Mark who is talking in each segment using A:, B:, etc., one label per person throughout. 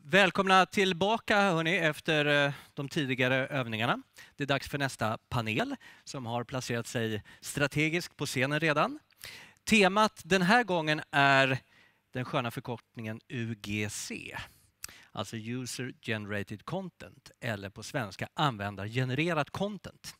A: Välkomna tillbaka hörni, efter de tidigare övningarna. Det är dags för nästa panel som har placerat sig strategiskt på scenen redan. Temat den här gången är den sköna förkortningen UGC. Alltså User Generated Content, eller på svenska användargenererat content.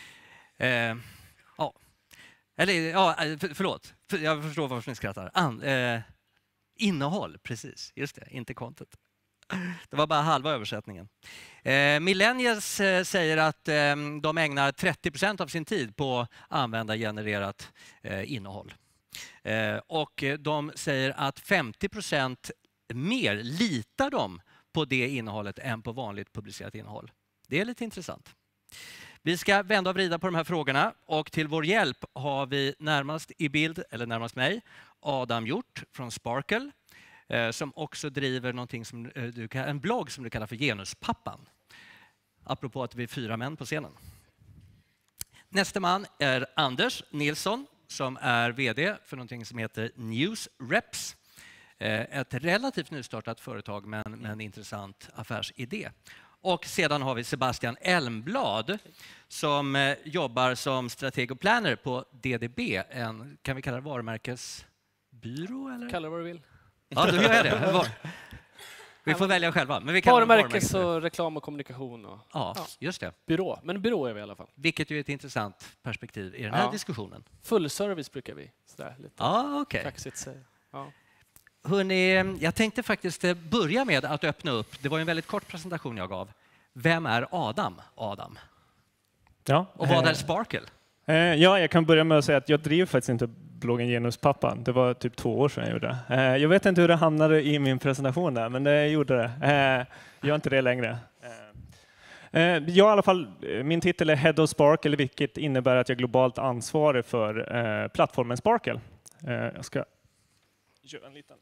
A: Förlåt, jag förstår varför ni skrattar. Innehåll, precis, just det, inte content. Det var bara halva översättningen. Millennials säger att de ägnar 30% av sin tid på användargenererat innehåll. Och de säger att 50% mer litar de på det innehållet än på vanligt publicerat innehåll. Det är lite intressant. Vi ska vända och vrida på de här frågorna, och till vår hjälp har vi närmast i bild, eller närmast mig, Adam Hjort från Sparkle, som också driver någonting som en blogg som du kallar för Genuspappan. Apropå att vi är 4 män på scenen. Nästa man är Anders Nilsson som är vd för någonting som heter NewsReps. Ett relativt nystartat företag med en intressant affärsidé. Och sedan har vi Sebastian Elmblad som jobbar som strateg och planner på DDB. Kan vi kalla det varumärkesbyrå? Eller?
B: Kalla det vad du vill.
A: Ja, då gör jag det. Vi får välja själva. Men vi kan
B: varumärkes och reklam och kommunikation. Och,
A: ja, just det.
B: Byrå. Men byrå är vi i alla fall.
A: Vilket ju är ett intressant perspektiv i den här diskussionen.
B: Full service brukar vi. Sådär, lite kaxigt säga. Ja.
A: Hörrni, jag tänkte faktiskt börja med att öppna upp. Det var en väldigt kort presentation jag gav. Vem är Adam?
C: Ja,
A: och vad är Sparkle?
C: Jag kan börja med att säga att jag driver faktiskt inte bloggen Genuspappan. Det var typ 2 år sedan jag gjorde det. Jag vet inte hur det hamnade i min presentation där, men det gjorde det. Jag gör inte det längre. Jag i alla fall, min titel är Head of Sparkle, vilket innebär att jag är globalt ansvarig för plattformen Sparkle. Jag ska göra en liten.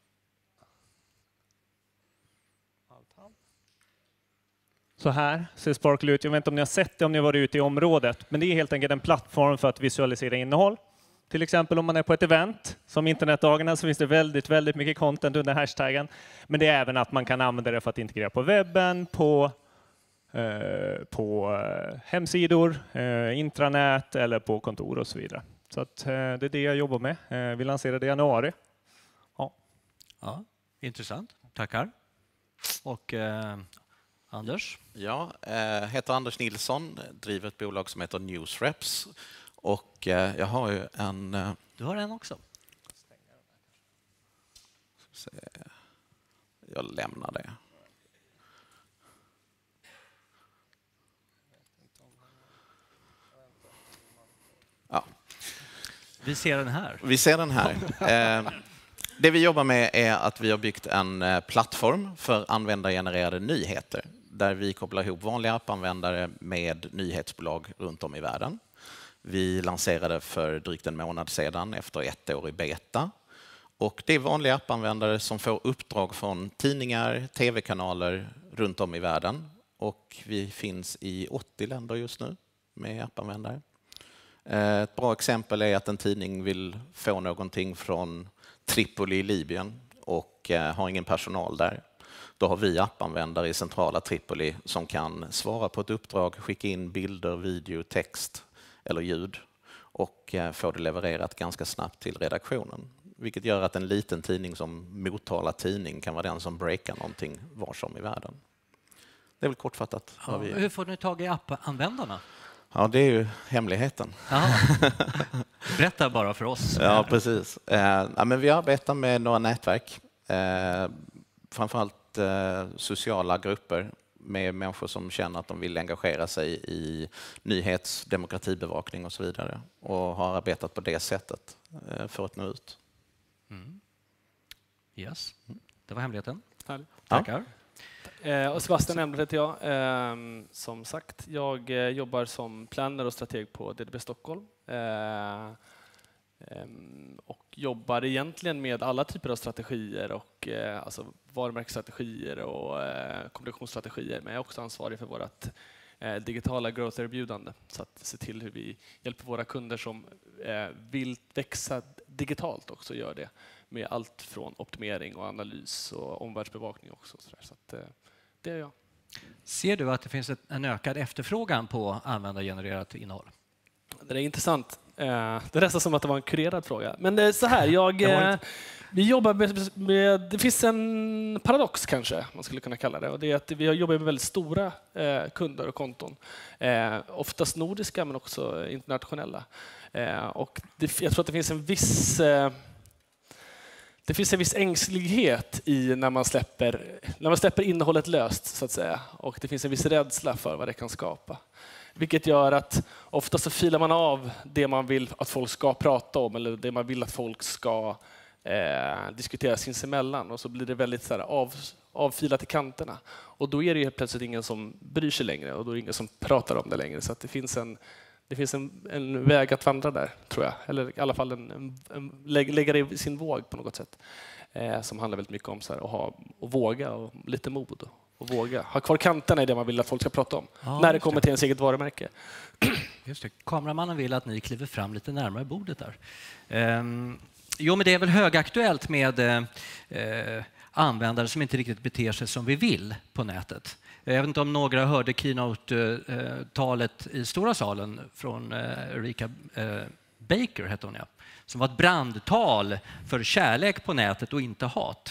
C: Så här ser Sparkle ut. Jag vet inte om ni har sett det om ni har varit ute i området. Men det är helt enkelt en plattform för att visualisera innehåll. Till exempel om man är på ett event som internetdagarna så finns det väldigt mycket content under hashtaggen. Men det är även att man kan använda det för att integrera på webben, på hemsidor, intranät eller på kontor och så vidare. Så att, det är det jag jobbar med. Vi lanserade i januari.
A: Ja, intressant. Tackar. Och Anders?
D: Ja, heter Anders Nilsson, driver ett bolag som heter NewsReps. Och jag har ju en...
A: Du har en också?
D: Jag lämnar det. Ja.
A: Vi ser den här.
D: Vi ser den här. Det vi jobbar med är att vi har byggt en plattform för användargenererade nyheter där vi kopplar ihop vanliga appanvändare med nyhetsbolag runt om i världen. Vi lanserade för drygt 1 månad sedan efter 1 år i beta. Och det är vanliga appanvändare som får uppdrag från tidningar, tv-kanaler runt om i världen. Och vi finns i 80 länder just nu med appanvändare. Ett bra exempel är att en tidning vill få någonting från Tripoli i Libyen och har ingen personal där. Då har vi appanvändare i centrala Tripoli som kan svara på ett uppdrag, skicka in bilder, video, text eller ljud och få det levererat ganska snabbt till redaktionen. Vilket gör att en liten tidning som Motala tidning kan vara den som breakar någonting var som i världen. Det är väl kortfattat.
A: Ja, hur får ni tag i appanvändarna?
D: Ja, det är ju hemligheten.
A: Berätta bara för oss.
D: Ja, precis. Men vi arbetar med några nätverk. Framförallt sociala grupper med människor som känner att de vill engagera sig i nyhets-, demokratibevakning och så vidare. Och har arbetat på det sättet för att nå ut.
A: Yes, det var hemligheten.
B: Tackar. Och Sebastian Elmblad heter jag. Som sagt, jag jobbar som planner och strateg på DDB Stockholm. Och jobbar egentligen med alla typer av strategier och alltså varumärkesstrategier och kommunikationsstrategier. Men jag är också ansvarig för vårt digitala growth-erbjudande. Så att se till hur vi hjälper våra kunder som vill växa digitalt också gör det med allt från optimering och analys och omvärldsbevakning också. Så att, det är jag.
A: Ser du att det finns en ökad efterfrågan på användargenererat innehåll?
B: Det är intressant. Det är nästan som att det var en kurerad fråga. Men det är så här, vi jobbar med, det finns en paradox kanske, man skulle kunna kalla det. Och det är att vi jobbar med väldigt stora kunder och konton. Oftast nordiska men också internationella. Och jag tror att det finns en viss ängslighet i när man släpper innehållet löst, så att säga. Och det finns en viss rädsla för vad det kan skapa. Vilket gör att ofta så filar man av det man vill att folk ska prata om eller det man vill att folk ska diskutera sinsemellan. Och så blir det väldigt så här, avfilat i kanterna. Och då är det ju plötsligt ingen som bryr sig längre och då är det ingen som pratar om det längre. Så att det finns en väg att vandra där, tror jag. Eller i alla fall lägga det i sin våg på något sätt. Som handlar väldigt mycket om så här, att våga och lite mod. Och våga. Ha kvar kanterna i det man vill att folk ska prata om. När det kommer till ens eget varumärke.
A: Just det. Kameramannen vill att ni kliver fram lite närmare bordet där. Jo, men det är väl högaktuellt med användare som inte riktigt beter sig som vi vill på nätet. Jag vet inte om några hörde keynote-talet i stora salen från Erika Baker, hette hon, ja, som var ett brandtal för kärlek på nätet och inte hat.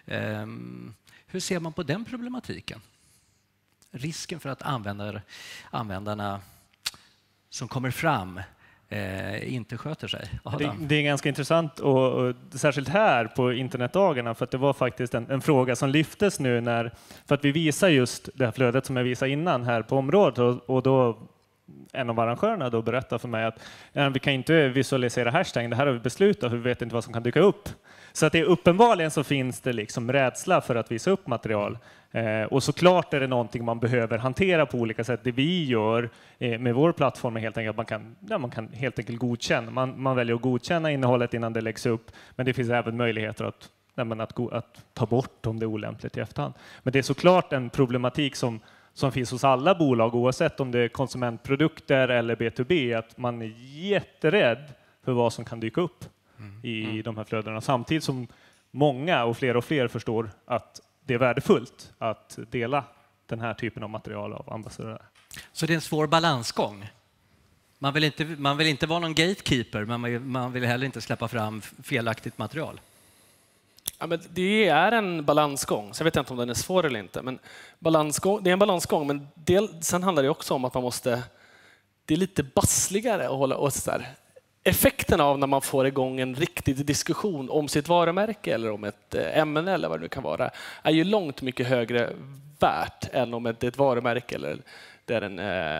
A: Hur ser man på den problematiken? Risken för att användarna som kommer fram inte sköter sig.
C: Det är ganska intressant, och särskilt här på internetdagarna, för att det var faktiskt en fråga som lyftes nu för att vi visar just det här flödet som jag visade innan här på området, och då en av arrangörerna då berättade för mig att vi kan inte visualisera hashtag, det här har vi beslutat, för vi vet inte vad som kan dyka upp. Så att det är uppenbarligen så finns det liksom rädsla för att visa upp material. Och såklart är det någonting man behöver hantera på olika sätt. Det vi gör med vår plattform är helt enkelt att man kan helt enkelt godkänna. Man väljer att godkänna innehållet innan det läggs upp, men det finns även möjligheter att ta bort om det är olämpligt i efterhand. Men det är såklart en problematik som finns hos alla bolag, oavsett om det är konsumentprodukter eller B2B, att man är jätterädd för vad som kan dyka upp i de här flödena. Samtidigt som många och fler förstår att det är värdefullt att dela den här typen av material av ambassadörer.
A: Så det är en svår balansgång. Man vill inte vara någon gatekeeper, men man vill heller inte släppa fram felaktigt material.
B: Ja, men det är en balansgång. Så jag vet inte om den är svår eller inte. Men det är en balansgång. Men sen handlar det också om att man måste... Det är lite bassligare att hålla oss där. Effekten av när man får igång en riktig diskussion om sitt varumärke eller om ett ämne eller vad det nu kan vara är ju långt mycket högre värt än om det är ett varumärke eller det är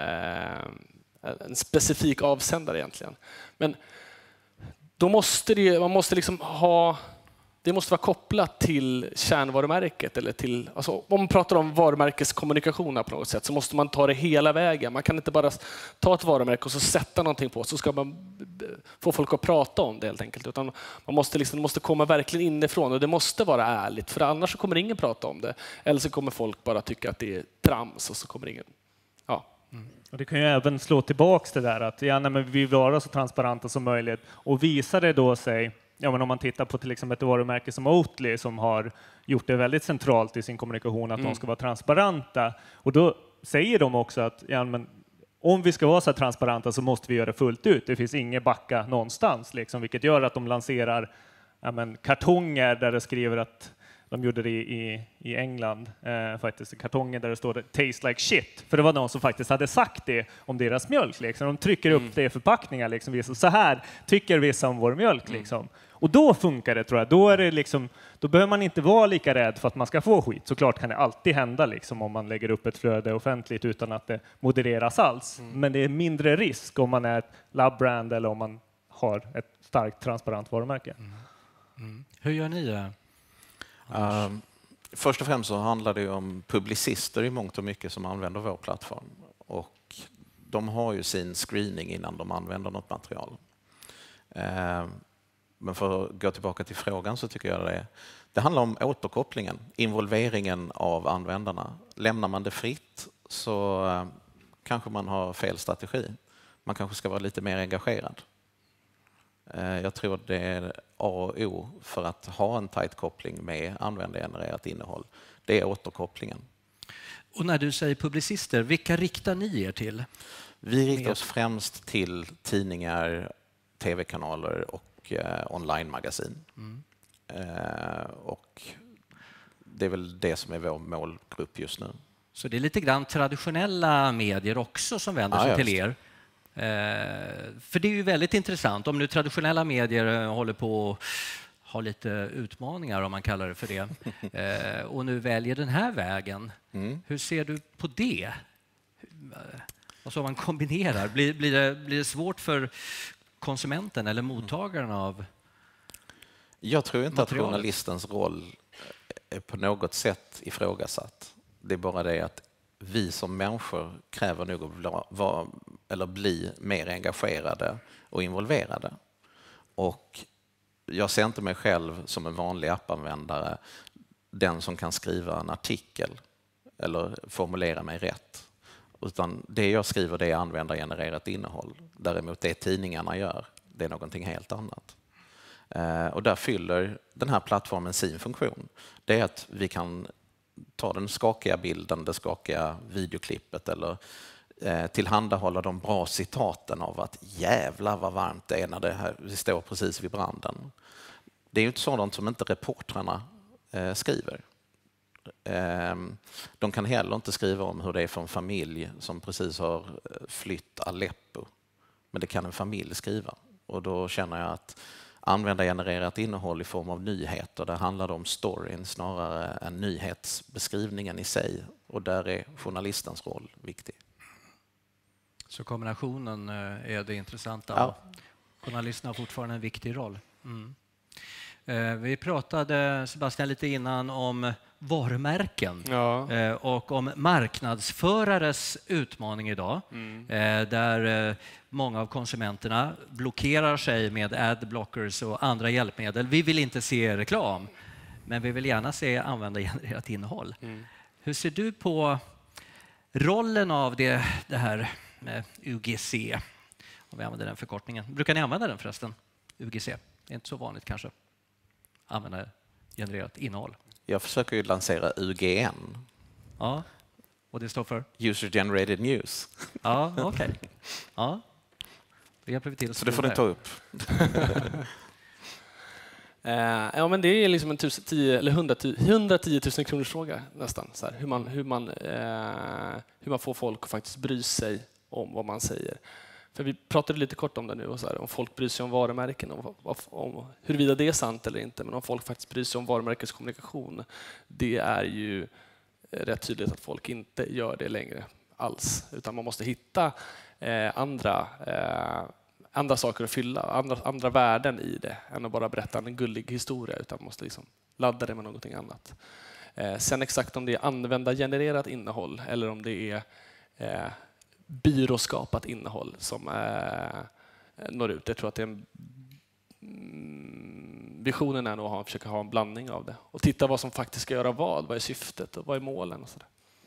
B: en specifik avsändare egentligen. Men då måste man måste liksom det måste vara kopplat till kärnvarumärket. Eller till, alltså, om man pratar om varumärkeskommunikation på något sätt så måste man ta det hela vägen. Man kan inte bara ta ett varumärke och så sätta någonting på så ska man få folk att prata om det helt enkelt. Utan man måste komma verkligen inifrån och det måste vara ärligt. För annars så kommer ingen prata om det. Eller så kommer folk bara tycka att det är trams och så kommer ingen... Ja.
C: Och det kan ju även slå tillbaks det där att vi vill vara så transparenta som möjligt, och visar det då sig, men om man tittar på till exempel ett varumärke som Oatly som har gjort det väldigt centralt i sin kommunikation att de ska vara transparenta, och då säger de också att om vi ska vara så här transparenta så måste vi göra det fullt ut. Det finns ingen backa någonstans, liksom, vilket gör att de lanserar kartonger där det skriver att de gjorde det i England, faktiskt, kartonger där det står "taste like shit", för det var någon som faktiskt hade sagt det om deras mjölk. Liksom. De trycker upp det i förpackningar, liksom, så här tycker vissa om vår mjölk. Liksom. Och då funkar det, tror jag. Då behöver man inte vara lika rädd för att man ska få skit. Såklart kan det alltid hända liksom, om man lägger upp ett flöde offentligt utan att det modereras alls. Men det är mindre risk om man är ett labbrand eller om man har ett starkt transparent varumärke.
A: Hur gör ni?
D: Först och främst så handlar det om publicister i mångt och mycket som använder vår plattform. Och de har ju sin screening innan de använder något material. Men för att gå tillbaka till frågan så tycker jag det handlar om återkopplingen, involveringen av användarna. Lämnar man det fritt så kanske man har fel strategi. Man kanske ska vara lite mer engagerad. Jag tror det är A och O för att ha en tajt koppling med användargenererat innehåll. Det är återkopplingen.
A: Och när du säger publicister, vilka riktar ni er till?
D: Vi riktar oss främst till tidningar, tv-kanaler och online-magasin. Och det är väl det som är vår målgrupp just nu.
A: Så det är lite grann traditionella medier också som vänder sig till er. För det är ju väldigt intressant. Om nu traditionella medier håller på att ha lite utmaningar, om man kallar det för det, och nu väljer den här vägen. Hur ser du på det? Alltså om man kombinerar, blir det svårt för konsumenten eller mottagaren av
D: Jag tror inte
A: materialet?
D: att journalistens roll är på något sätt ifrågasatt. Det är bara det att vi som människor kräver nog att bli mer engagerade och involverade. Och jag ser inte mig själv som en vanlig appanvändare, den som kan skriva en artikel eller formulera mig rätt. Utan det jag skriver, det är användargenererat innehåll. Däremot det tidningarna gör, det är någonting helt annat. Och där fyller den här plattformen sin funktion. Det är att vi kan ta den skakiga bilden, det skakiga videoklippet eller tillhandahålla de bra citaten av att jävla vad varmt det är när vi står precis vid branden. Det är ju ett sådant som inte reportrarna skriver. De kan heller inte skriva om hur det är för en familj som precis har flytt Aleppo. Men det kan en familj skriva. Och då känner jag att användargenererat innehåll i form av nyheter, där handlar det om storyn snarare än nyhetsbeskrivningen i sig. Och där är journalistens roll viktig.
A: Så kombinationen är det intressanta.
D: Ja.
A: Journalisterna har fortfarande en viktig roll. Vi pratade, Sebastian, lite innan om varumärken och om marknadsförares utmaning idag. Där många av konsumenterna blockerar sig med adblockers och andra hjälpmedel. Vi vill inte se reklam, men vi vill gärna se användargenererat innehåll. Hur ser du på rollen av det här med UGC? Om vi använder den förkortningen. Brukar ni använda den förresten? UGC? Det är inte så vanligt kanske. Användargenererat innehåll.
D: Jag försöker ju lansera UGN.
A: Ja, och det står för?
D: User Generated News.
A: Ja, okej. Ja. Vi hjälper till.
D: Så det får ni ta upp.
B: Ja, men det är liksom en 110 000 kronors fråga nästan. Så här, hur man får folk att faktiskt bry sig om vad man säger. För vi pratade lite kort om det nu, och så här, om folk bryr sig om varumärken, om huruvida det är sant eller inte, men om folk faktiskt bryr sig om varumärkeskommunikation, det är ju rätt tydligt att folk inte gör det längre alls, utan man måste hitta andra saker att fylla, andra värden i det, än att bara berätta en gullig historia, utan man måste liksom ladda det med någonting annat. Sen exakt om det är användargenererat innehåll eller om det är byråskapat innehåll som når ut. Jag tror att visionen är nog att försöka ha en blandning av det och titta vad som faktiskt ska göra vad är syftet och vad är målen och sådär.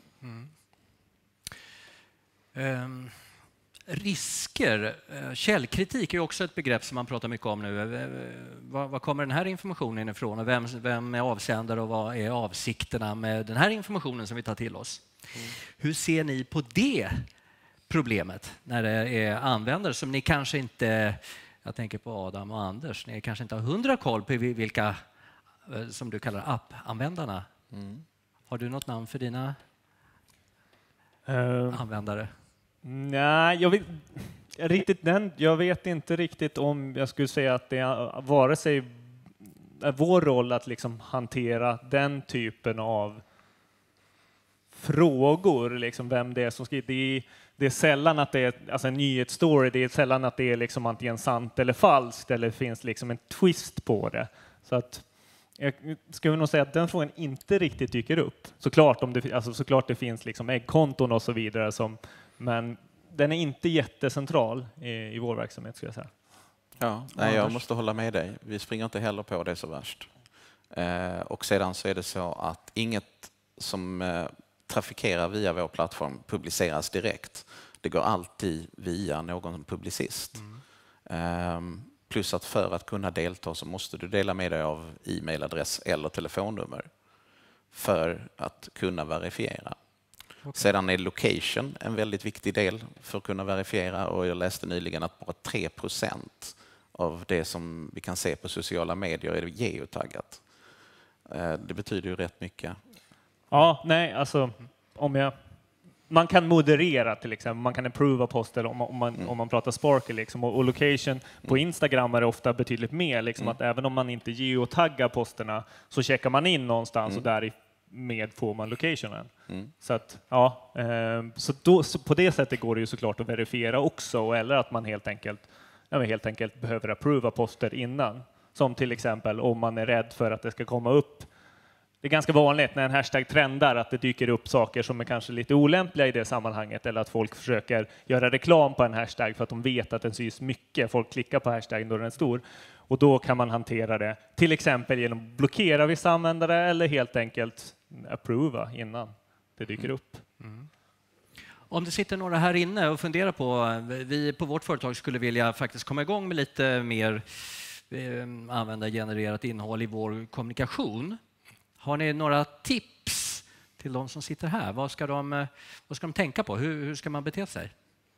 A: Risker. Källkritik är också ett begrepp som man pratar mycket om nu. Var kommer den här informationen ifrån och vem är avsändare och vad är avsikterna med den här informationen som vi tar till oss? Hur ser ni på det problemet när det är användare som ni kanske inte, jag tänker på Adam och Anders, ni kanske inte har 100 koll på vilka som du kallar appanvändarna. Har du något namn för dina användare?
C: Nej, jag vet inte riktigt om jag skulle säga att det är vare sig vår roll att liksom hantera den typen av frågor, liksom vem det är som skriver. Det är sällan att det är alltså en nyhetsstory, det är sällan att det är liksom antingen sant eller falskt eller finns liksom en twist på det. Så att jag skulle nog säga att den frågan inte riktigt dyker upp. Såklart det finns liksom äggkonton och så vidare, men den är inte jättecentral i vår verksamhet, skulle jag säga.
D: Ja, nej, jag måste hålla med dig. Vi springer inte heller på det så värst. Och sedan så är det så att inget som trafikerar via vår plattform publiceras direkt. Det går alltid via någon publicist. Plus att för att kunna delta så måste du dela med dig av e-mailadress eller telefonnummer för att kunna verifiera. Okay. Sedan är location en väldigt viktig del för att kunna verifiera, och jag läste nyligen att bara 3% av det som vi kan se på sociala medier är geotaggat. Det betyder ju rätt mycket.
C: Ja, nej, alltså man kan moderera till exempel, man kan approva poster om man pratar Sparkle liksom, och location på Instagram är det ofta betydligt mer liksom, att även om man inte geotaggar posterna så checkar man in någonstans och där med får man locationen. Så att så på det sättet går det ju såklart att verifiera också, eller att man helt enkelt behöver approva poster innan, som till exempel om man är rädd för att det ska komma upp. Det är ganska vanligt när en hashtag trendar att det dyker upp saker som är kanske lite olämpliga i det sammanhanget, eller att folk försöker göra reklam på en hashtag för att de vet att den syns mycket. Folk klickar på hashtaggen då den är stor, och då kan man hantera det till exempel genom att blockera vissa användare eller helt enkelt approva innan det dyker upp.
A: Om det sitter några här inne och funderar på, vi på vårt företag skulle vilja faktiskt komma igång med lite mer användargenererat innehåll i vår kommunikation. Har ni några tips till de som sitter här? Vad ska de tänka på? Hur ska man bete sig?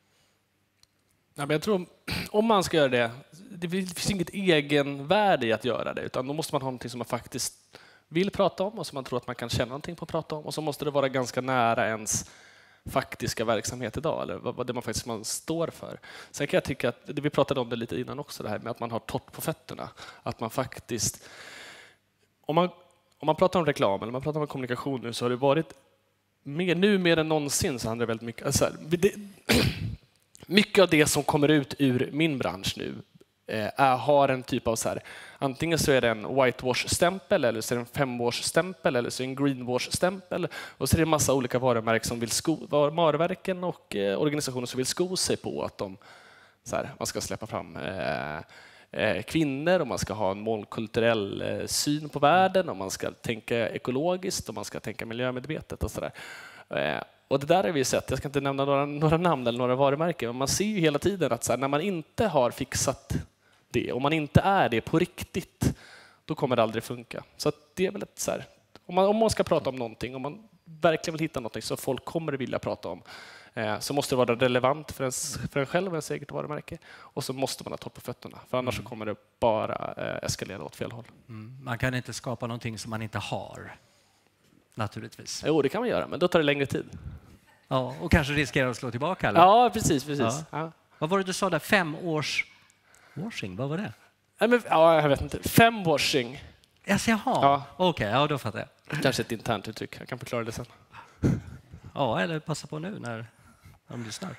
B: Ja, men jag tror om man ska göra det, det finns inget egenvärde i att göra det, utan då måste man ha någonting som man faktiskt vill prata om och som man tror att man kan känna någonting på att prata om, och så måste det vara ganska nära ens faktiska verksamhet idag, eller vad det man står för. Sen kan jag tycka att, vi pratade om det lite innan också, det här med att man har torrt på fötterna. Att man faktiskt, om man pratar om reklam eller man pratar om kommunikation nu, så har det varit mer än någonsin, så handlar det väldigt mycket, alltså, mycket av det som kommer ut ur min bransch nu har en typ av så här, antingen så är det en whitewash-stämpel, eller så är det en 5-årsstämpel, eller så är det en greenwash-stämpel, och så är det en massa olika varumärken som vill varumärken och organisationer som vill sko sig på att man ska släppa fram kvinnor, och man ska ha en mångkulturell syn på världen, och man ska tänka ekologiskt och man ska tänka miljömedvetet och sådär. Och det där har vi sett, jag ska inte nämna några namn eller några varumärken, men man ser ju hela tiden att när man inte har fixat det, om man inte är det på riktigt, då kommer det aldrig funka. Så att det är väl ett så här, om man ska prata om någonting, om man verkligen vill hitta någonting som folk kommer att vilja prata om, så måste det vara relevant för en själv och ens eget varumärke, och så måste man ha torrt på fötterna, för annars så kommer det bara eskalera åt fel håll.
A: Man kan inte skapa någonting som man inte har, naturligtvis.
B: Jo, det kan man göra, men då tar det längre tid.
A: Ja, och kanske riskerar att slå tillbaka, eller?
B: Ja, precis. Ja.
A: Vad var det du sa där? 5-års-washing, vad var det?
B: Jag vet inte. 5-washing.
A: Jaha,
B: ja.
A: Okej, ja, då fattar jag.
B: Kanske ett internt uttryck, jag kan förklara det sen.
A: Ja, eller passa på nu när de lyssnar.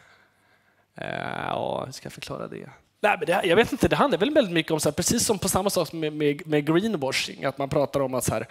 B: Ja, hur ska jag förklara det? Nej, men jag vet inte, det handlar väl väldigt mycket om, så här, precis som på samma sak med greenwashing, att man pratar om att så här,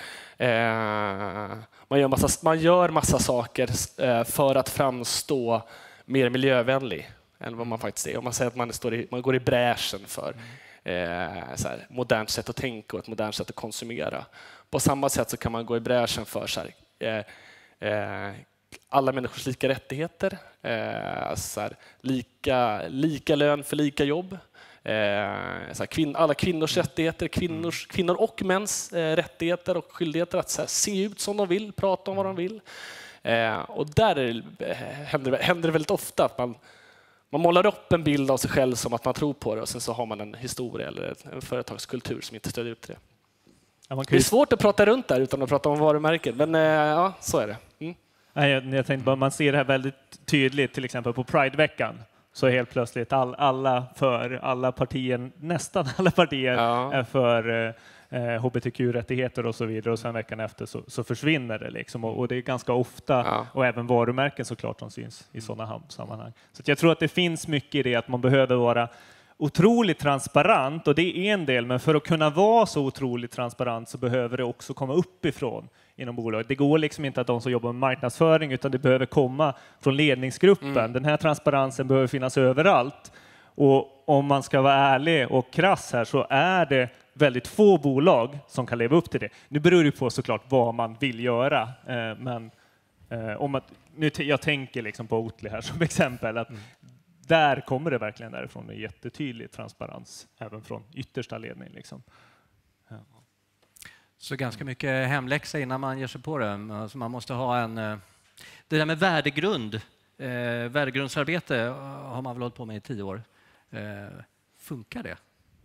B: man gör massa saker för att framstå mer miljövänlig än vad man faktiskt är. Om man säger att man går i bräschen för så här, modernt sätt att tänka och ett modernt sätt att konsumera. På samma sätt så kan man gå i bräschen för så här, alla människors lika rättigheter, så här, lika lön för lika jobb, så här, alla kvinnors rättigheter, kvinnor och mäns rättigheter och skyldigheter att så här, se ut som de vill, prata om vad de vill. Och där händer det väldigt ofta att man målar upp en bild av sig själv som att man tror på det, och sen så har man en historia eller en företagskultur som inte stödjer upp det. Det är svårt att prata runt där utan att prata om varumärken, men ja, så är det.
C: Jag tänkte bara, man ser det här väldigt tydligt, till exempel på Pride-veckan. Så helt plötsligt alla partier, nästan alla partier är för hbtq-rättigheter och så vidare, och sen veckan efter så försvinner det liksom. Och det är ganska ofta, och även varumärken såklart som syns i sådana sammanhang. Så jag tror att det finns mycket i det att man behöver vara otroligt transparent, och det är en del, men för att kunna vara så otroligt transparent så behöver det också komma uppifrån inom bolaget. Det går liksom inte att de som jobbar med marknadsföring, utan det behöver komma från ledningsgruppen. Den här transparensen behöver finnas överallt. Och om man ska vara ärlig och krass här, så är det väldigt få bolag som kan leva upp till det. Nu beror det på såklart vad man vill göra, men jag tänker liksom på Oatly här som exempel, att där kommer det verkligen därifrån med jättetydlig transparens även från yttersta ledning. Liksom. Ja.
A: Så ganska mycket hemläxa innan man ger sig på det. Alltså man måste ha en... Det där med värdegrund, värdegrundsarbete har man väl hållit på med i 10 år. Funkar det?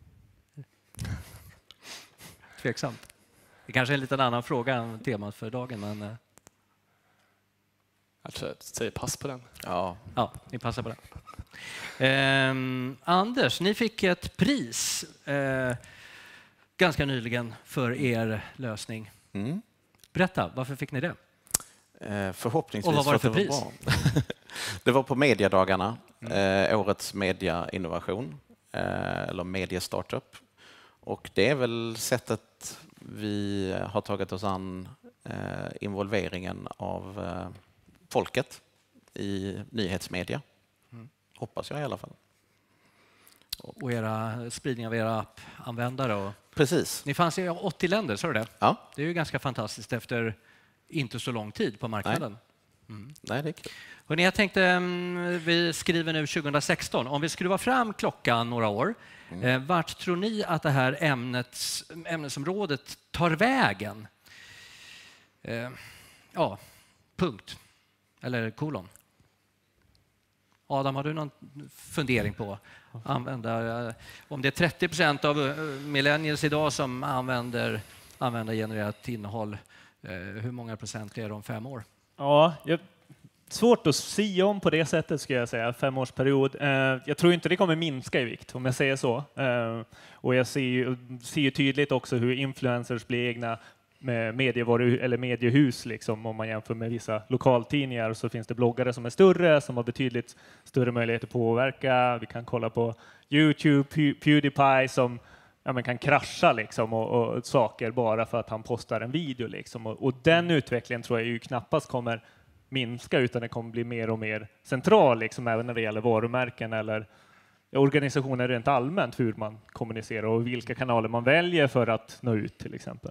A: Tveksamt. Det kanske är en liten annan fråga än temat för dagen, men...
B: Jag tror jag säger pass på den.
D: Ja.
A: Ja, ni passar på den. Anders, ni fick ett pris ganska nyligen för er lösning.
D: Mm.
A: Berätta, varför fick ni det?
D: Förhoppningsvis
A: Och vad var det
D: för att
A: för
D: det var bra. Det var på Mediadagarna, årets mediainnovation, eller mediestartup. Och det är väl sättet vi har tagit oss an involveringen av folket i nyhetsmedia. Hoppas jag i alla fall.
A: Och spridning av era appanvändare. Och
D: Precis.
A: ni fanns i 80 länder, sa du det?
D: Ja.
A: Det är ju ganska fantastiskt efter inte så lång tid på marknaden.
D: Nej, det är kul.
A: Hörrni, jag tänkte, vi skriver nu 2016. Om vi skruvar fram klockan några år, vart tror ni att det här ämnesområdet tar vägen? Ja, punkt. Eller kolon. Adam, har du någon fundering på använda? Om det är 30% av millennials idag som använder genererat innehåll, hur många procent är det om 5 år?
C: Ja, svårt att sia om på det sättet, ska jag säga, 5-årsperiod. Jag tror inte det kommer minska i vikt, om jag säger så. Och jag ser ju tydligt också hur influencers blir egna med mediehus. Liksom. Om man jämför med vissa lokaltidningar så finns det bloggare som är större, som har betydligt större möjligheter att påverka. Vi kan kolla på YouTube, Pewdiepie som kan krascha liksom, och saker bara för att han postar en video. Liksom. Och den utvecklingen tror jag ju knappast kommer minska, utan det kommer bli mer och mer central, liksom, även när det gäller varumärken eller organisationer rent allmänt, hur man kommunicerar och vilka kanaler man väljer för att nå ut till exempel.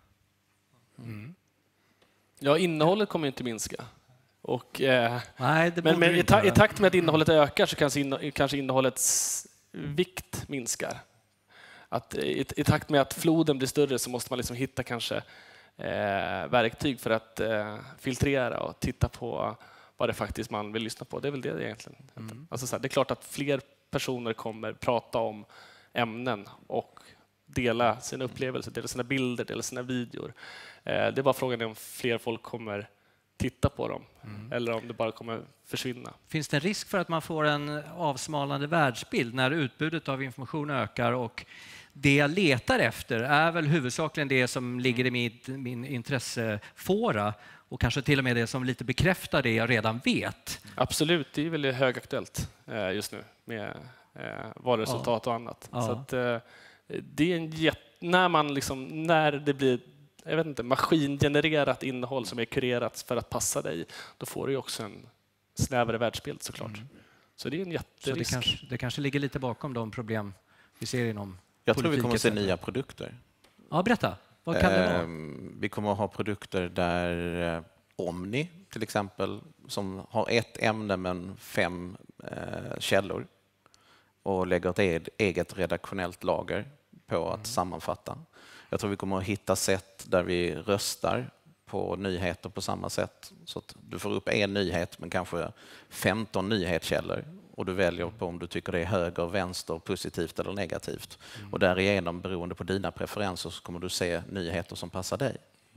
B: Ja, innehållet kommer inte minska. Och,
A: Nej, det
B: men
A: borde
B: i takt med att innehållet ökar så kanske innehållets vikt minskar. Att i takt med att floden blir större så måste man liksom hitta kanske verktyg för att filtrera och titta på vad det faktiskt man vill lyssna på. Det är väl det egentligen. Alltså det är klart att fler personer kommer prata om ämnen och dela sina upplevelser, dela sina bilder, dela sina videor. Det är bara frågan om fler folk kommer titta på dem eller om det bara kommer försvinna.
A: Finns det en risk för att man får en avsmalnande världsbild när utbudet av information ökar och det jag letar efter är väl huvudsakligen det som ligger i min intressefåra och kanske till och med det som lite bekräftar det jag redan vet?
B: Absolut, det är väldigt högaktuellt just nu med valresultat och annat.
A: Ja.
B: Så att, det är när det blir maskingenererat innehåll som är kurerat för att passa dig, då får du ju också en snävare världsbild såklart. Så det är en jätterisk.
A: Så det kanske ligger lite bakom de problem vi ser inom
D: Jag tror vi
A: politik
D: kommer att se
A: etc.
D: nya produkter.
A: Ja, berätta. Vad kan det vara?
D: Vi kommer att ha produkter där Omni till exempel, som har ett ämne men 5 källor och lägger ett eget redaktionellt lager på att sammanfatta. Jag tror vi kommer att hitta sätt där vi röstar på nyheter på samma sätt. Så att du får upp en nyhet men kanske 15 nyhetskällor och du väljer på om du tycker det är höger, vänster, positivt eller negativt. Och därigenom, beroende på dina preferenser, så kommer du se nyheter som passar dig.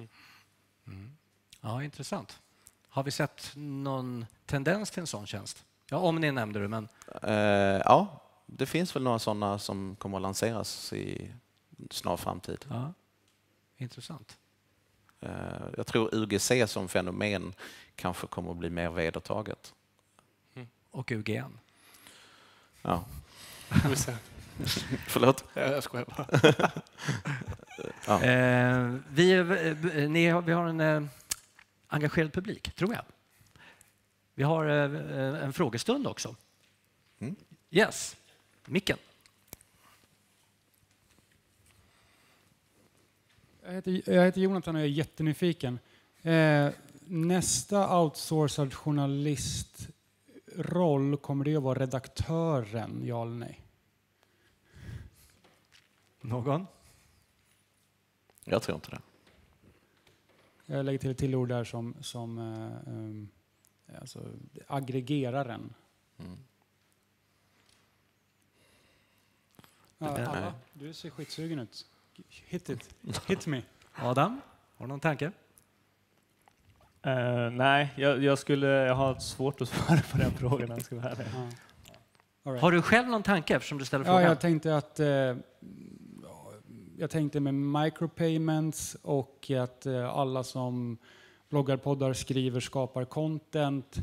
A: Ja, intressant. Har vi sett någon tendens till en sån tjänst? Ja, om ni nämnde det, men...
D: Ja, det finns väl några sådana som kommer att lanseras i snar framtid.
A: Ja, intressant.
D: Jag tror UGC som fenomen kanske kommer att bli mer vedertaget.
A: Och UGN.
D: Ja. Förlåt?
B: Jag skojar bara.
D: Ja.
A: Vi har en engagerad publik, tror jag. Vi har en frågestund också. Yes, micken.
E: Jag heter Jonathan och jag är jättenyfiken. Nästa outsourcad journalist, roll, kommer det att vara redaktören, ja eller nej?
A: Någon?
D: Jag tror inte det.
E: Jag lägger till ett till ord där som alltså, aggregeraren.
D: Mm.
E: Ja,
A: Nej.
E: alla, du ser skitsugen ut. Hit me.
A: Adam, har du någon tanke?
C: Nej, jag har svårt att svara på den frågan. Jag ska vara ärlig.
E: Ja. All right.
A: Har du själv någon tanke eftersom du ställer
E: Ja,
A: frågan?
E: jag tänkte att jag tänkte med micropayments och att alla som bloggar, poddar, skriver, skapar content.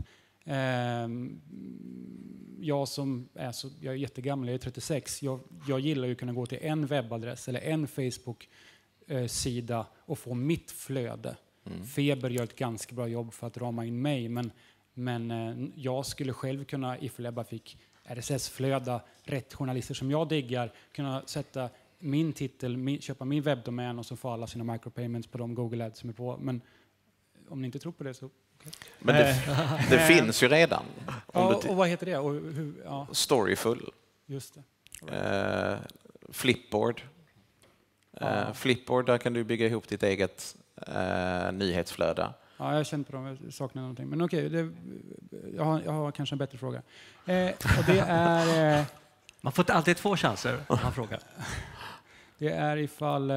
E: Jag är jättegammal, jag är 36. Jag gillar ju att kunna gå till en webbadress eller en Facebook-sida och få mitt flöde. Feber gör ett ganska bra jobb för att rama in mig, men jag skulle själv kunna, ifall jag bara fick RSS-flöda, rätt journalister som jag diggar, kunna sätta min titel, köpa min webbdomän och så få alla sina micropayments på de Google Ads som är på. Men om ni inte tror på det så...
D: Men det finns ju redan.
E: Ja, och vad heter det? Och hur, ja,
D: Storyful.
E: just det.
D: Flipboard. Flipboard, där kan du bygga ihop ditt eget nyhetsflöde.
E: Ja, jag känner på dem, jag saknar någonting. Men okej, jag har kanske en bättre fråga. Och det är...
A: Man får alltid 2 chanser om man frågar.
E: Det är ifall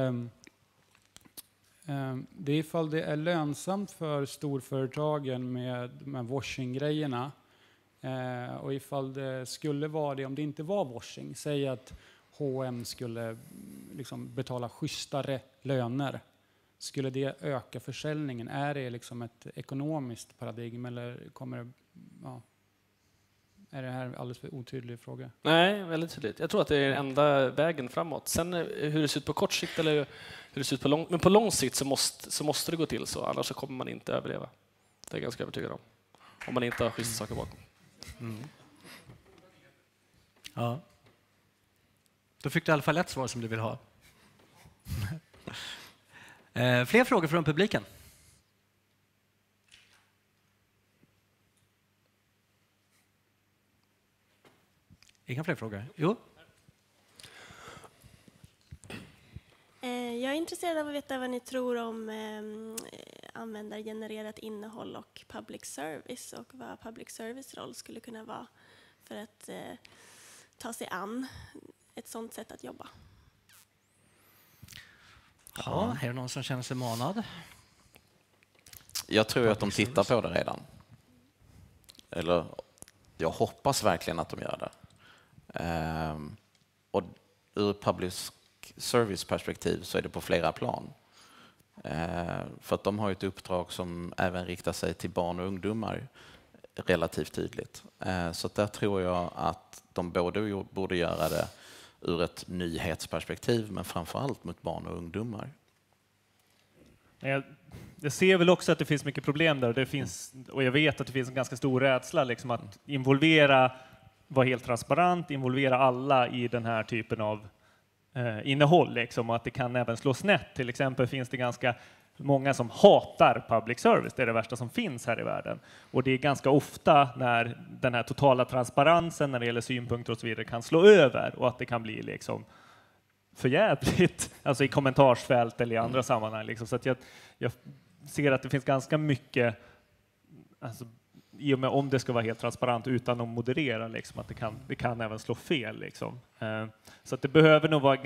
E: det är lönsamt för storföretagen med de här washing-grejerna. Och ifall det skulle vara det, om det inte var washing, säg att H&M skulle liksom betala schysstare löner. Skulle det öka försäljningen? Är det liksom ett ekonomiskt paradigm eller kommer det... Ja, är det här en alldeles för otydlig fråga?
B: Nej, väldigt tydligt. Jag tror att det är enda vägen framåt. Sen hur det ser ut på kort sikt eller hur det ser ut på lång... Men på lång sikt så måste det gå till så, annars så kommer man inte överleva. Det är jag ganska övertygad om man inte har schyssta saker bakom.
A: Mm. Ja. Då fick du i alla fall ett svar som du vill ha. Fler frågor från publiken? Inga fler frågor? Jo.
F: Jag är intresserad av att veta vad ni tror om användargenererat innehåll och public service och vad public service roll skulle kunna vara för att ta sig an ett sådant sätt att jobba.
A: Ja, är det någon som känner sig manad?
D: Jag tror att de tittar på det redan. Eller jag hoppas verkligen att de gör det. Och ur public service-perspektiv så är det på flera plan. För att de har ett uppdrag som även riktar sig till barn och ungdomar relativt tydligt. Så där tror jag att de både borde göra det ur ett nyhetsperspektiv men framförallt mot barn och ungdomar.
C: Jag ser väl också att det finns mycket problem där och jag vet att det finns en ganska stor rädsla liksom att vara helt transparent, involvera alla i den här typen av innehåll liksom, och att det kan även slå snett. Till exempel finns det ganska många som hatar public service, det är det värsta som finns här i världen. Och det är ganska ofta när den här totala transparensen när det gäller synpunkter och så vidare kan slå över och att det kan bli liksom förjävligt, alltså i kommentarsfält eller i andra sammanhang. Liksom. Så att jag ser att det finns ganska mycket, alltså, i och med om det ska vara helt transparent utan att moderera, liksom, att det kan även slå fel. Liksom. Så att det behöver nog vara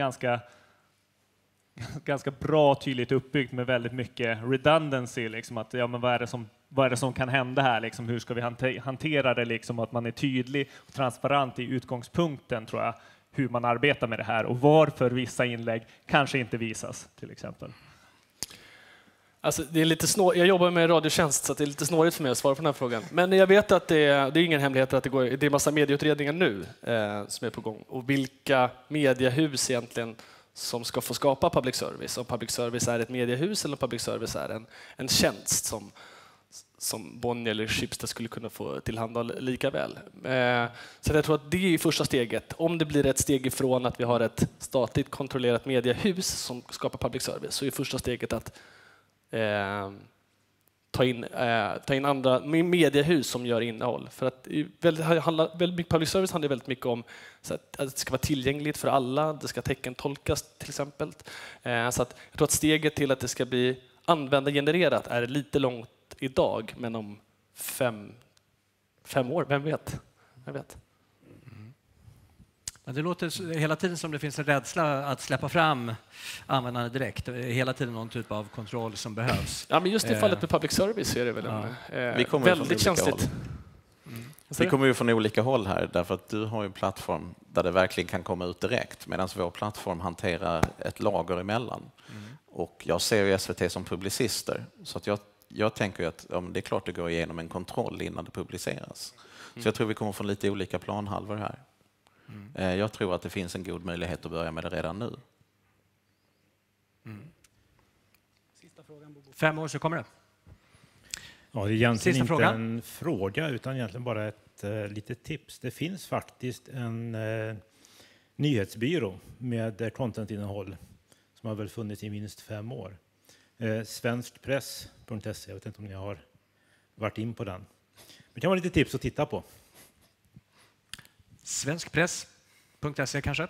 C: ganska bra, tydligt uppbyggt med väldigt mycket redundancy. Liksom, att, ja, men vad är det som kan hända här? Liksom, hur ska vi hantera det? Liksom, att man är tydlig och transparent i utgångspunkten, tror jag, hur man arbetar med det här och varför vissa inlägg kanske inte visas, till exempel.
B: Alltså, det är lite jag jobbar med radiotjänst så det är lite snårigt för mig att svara på den här frågan. Men jag vet att det är ingen hemlighet att det är massa medieutredningar nu som är på gång. Och vilka mediehus egentligen som ska få skapa public service. Om public service är ett mediehus eller om public service är en tjänst som Bonnier eller Schibsted skulle kunna få tillhandahålla lika väl. Så jag tror att det är första steget. Om det blir ett steg ifrån att vi har ett statligt kontrollerat mediehus som skapar public service så är första steget att ta in andra mediehus som gör innehåll. För att public service handlar väldigt mycket om så att det ska vara tillgängligt för alla, det ska teckentolkas till exempel. Så att jag tror att steget till att det ska bli användargenererat är lite långt idag, men om 5 år, vem vet?
A: Men det låter hela tiden som det finns en rädsla att släppa fram användarna direkt. Hela tiden någon typ av kontroll som behövs.
B: Ja, men just i fallet med public service är det väl väldigt känsligt.
D: Vi kommer ju från olika håll här, därför att du har ju en plattform där det verkligen kan komma ut direkt, medan vår plattform hanterar ett lager emellan. Och jag ser ju SVT som publicister, så att jag tänker ju att det är klart det går igenom en kontroll innan det publiceras. Så jag tror vi kommer från lite olika planhalvor här. Jag tror att det finns en god möjlighet att börja med det redan nu.
A: 5 år så kommer det.
G: Ja, det är egentligen
A: Sista
G: inte
A: frågan.
G: en fråga utan egentligen bara ett litet tips. Det finns faktiskt en nyhetsbyrå med contentinnehåll som har väl funnits i minst 5 år. Svenskpress.se, jag vet inte om ni har varit in på den. Det kan vara lite tips att titta på.
A: Svenskpress.se kanske?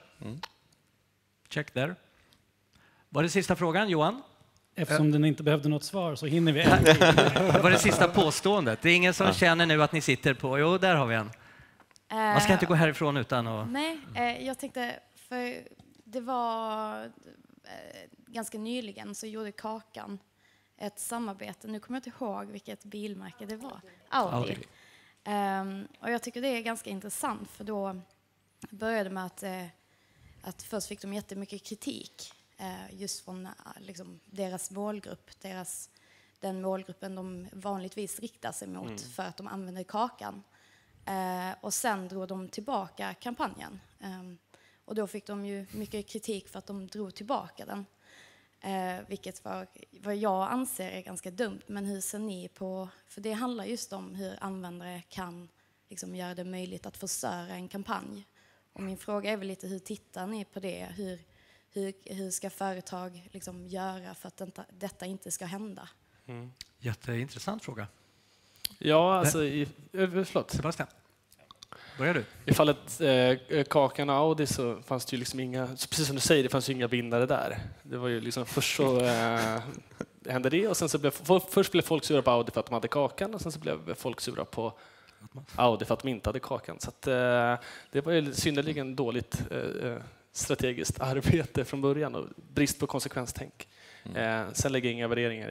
A: Check there. Var det sista frågan, Johan?
H: Eftersom den inte behövde något svar så hinner vi
A: Det var det sista påståendet. Det är ingen som känner nu att ni sitter på... Jo, där har vi en. Man ska inte gå härifrån utan att...
I: Nej, jag tänkte... För det var ganska nyligen så gjorde Kakan ett samarbete. Nu kommer jag inte ihåg vilket bilmärke det var. Audi. Och jag tycker det är ganska intressant, för då började med att först fick de jättemycket kritik just från liksom, deras målgrupp, den målgruppen de vanligtvis riktar sig mot för att de använder Kakan. Och sen drog de tillbaka kampanjen. Och då fick de ju mycket kritik för att de drog tillbaka den. Vilket vad jag anser är ganska dumt. Men hur ser ni på... För det handlar just om hur användare kan liksom göra det möjligt att förstöra en kampanj. Och min fråga är väl lite, hur tittar ni på det? Hur ska företag liksom göra för att detta inte ska hända?
A: Jätteintressant fråga.
B: Ja, alltså... Förlåt.
A: Sebastian, börjar du?
B: I fallet Kakan och Audi så fanns det ju liksom inga... Precis som du säger, det fanns ju inga vinnare där. Det var ju liksom först så hände det, och sen så först blev folk sura på Audi för att de hade Kakan, och sen så blev folk sura på Audi för att de inte hade Kakan. Så att, det var ju synnerligen dåligt strategiskt arbete från början och brist på konsekvenstänk. Sen lägger jag inga värderingar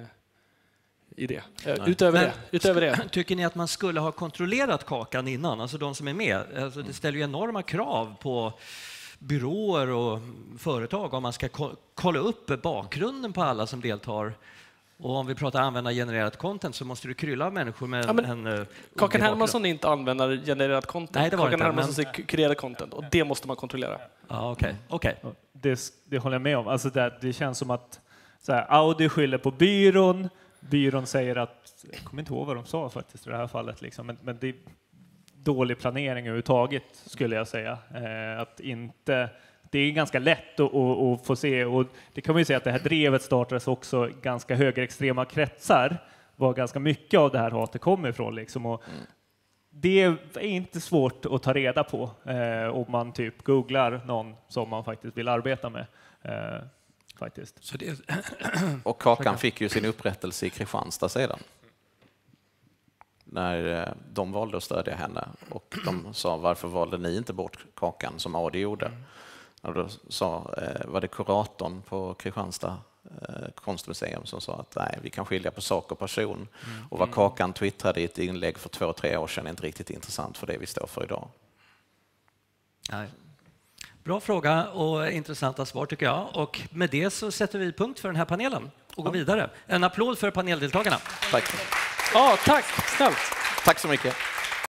B: i det. Utöver det.
A: Tycker ni att man skulle ha kontrollerat Kakan innan? Alltså de som är med. Alltså det ställer ju enorma krav på byråer och företag om man ska kolla upp bakgrunden på alla som deltar. Och om vi pratar användargenererat content så måste du krylla av människor med en...
B: Kakan Hermansson är inte användargenerat content.
A: Nej, det var
B: Kakan
A: inte,
B: Hermansson är kreerad content, och det måste man kontrollera.
A: Ja, okej.
C: Det håller jag med om. Alltså det känns som att så här, Audi skyller på byrån. Byrån säger att... Jag kommer inte ihåg vad de sa faktiskt i det här fallet. Liksom. Men det är dålig planering överhuvudtaget, skulle jag säga. Att inte... Det är ganska lätt att få se, och det kan man ju säga att det här drevet startades också ganska högerextrema kretsar, var ganska mycket av det här hatet kommer ifrån. Liksom. Och det är inte svårt att ta reda på om man typ googlar någon som man faktiskt vill arbeta med. Faktiskt.
A: Så det...
D: Och Kakan fick ju sin upprättelse i Kristianstad sedan. När de valde att stödja henne. Och de sa, varför valde ni inte bort Kakan som Audi gjorde? Och då var det kuratorn på Kristianstad konstmuseum som sa att nej, vi kan skilja på sak och person. Och vad Kakan twittrade i ett inlägg för 2-3 år sedan är inte riktigt intressant för det vi står för idag.
A: Nej. Bra fråga och intressanta svar tycker jag. Och med det så sätter vi punkt för den här panelen och går vidare. En applåd för paneldeltagarna.
D: Tack.
B: Ja, tack. Snällt.
D: Tack så mycket.